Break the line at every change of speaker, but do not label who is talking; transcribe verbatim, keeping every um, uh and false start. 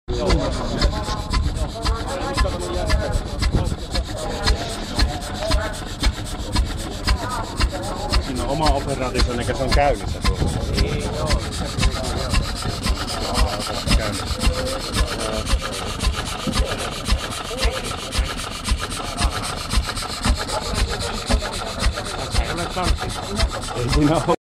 Siinä on oma operaationsa, mikä se on käynnissä tuolla.
Niin, joo.
Ei siinä ole.